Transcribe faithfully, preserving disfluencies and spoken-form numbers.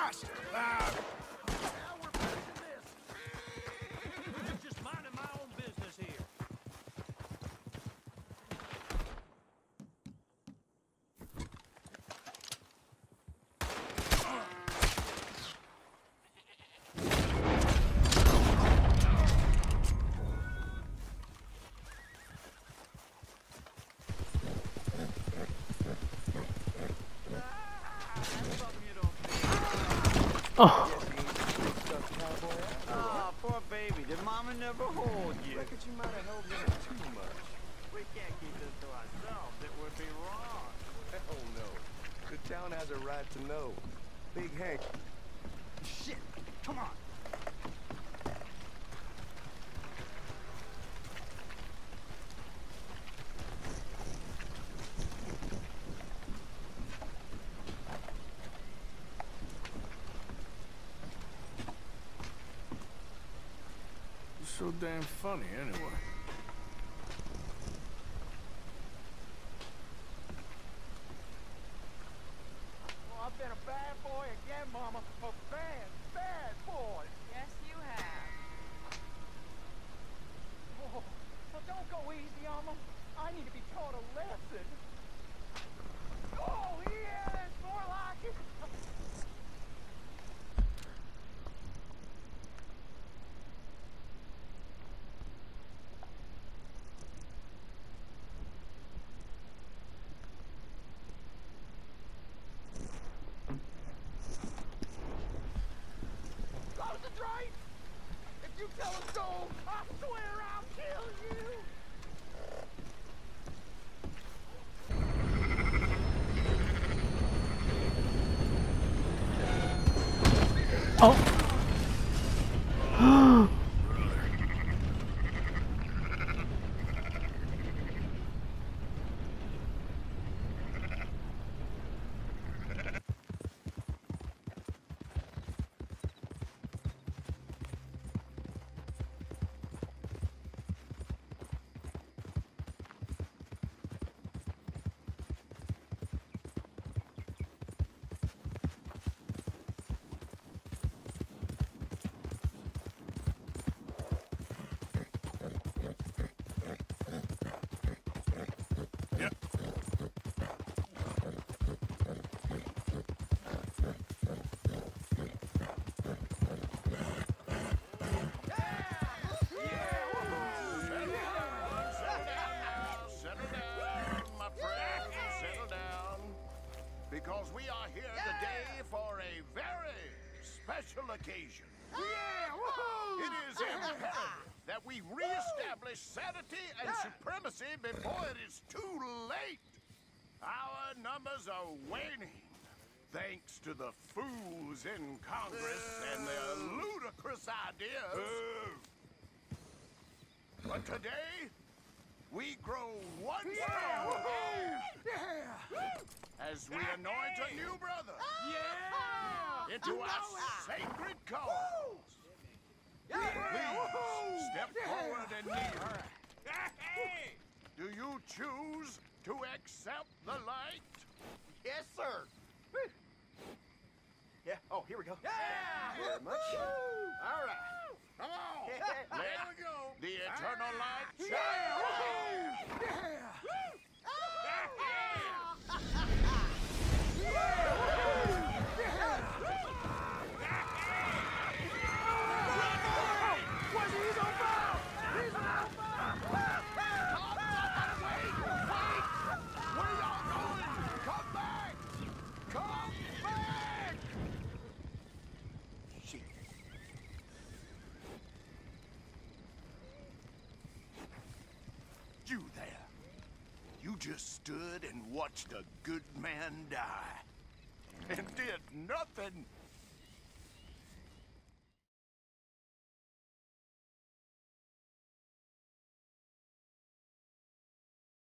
Faster! Ah. Now we're finishing this. I'm just minding my own business here. Oh. Oh, poor baby. Did mama never hold you? Reckon you might have held him too much. We can't keep this to ourselves. It would be wrong. Hell no. The town has a right to know. Big Hank. Shit. Come on. So damn funny, anyway. Oh, I've been a bad boy again, Mama. A bad, bad boy. Yes, you have. Oh, well, don't go easy on them. I need to be taught a lesson. Oh, yeah, that's more like it. Concentrate! If you tell us so, I swear I'll kill you! Oh. Because we are here today for a very special occasion. Yeah! Woohoo! It is imperative that we reestablish sanity and supremacy before it is too late. Our numbers are waning, thanks to the fools in Congress and their ludicrous ideas. But today, we grow one stronger. As we anoint a new brother Yeah! into our sacred cause. Please step forward and kneel. Do you choose to accept the light? Yes, sir. Yeah. Oh, here we go. Yeah! Very much. All right. Come on. There we go. The eternal light shines. You there. You just stood and watched a good man die. And did nothing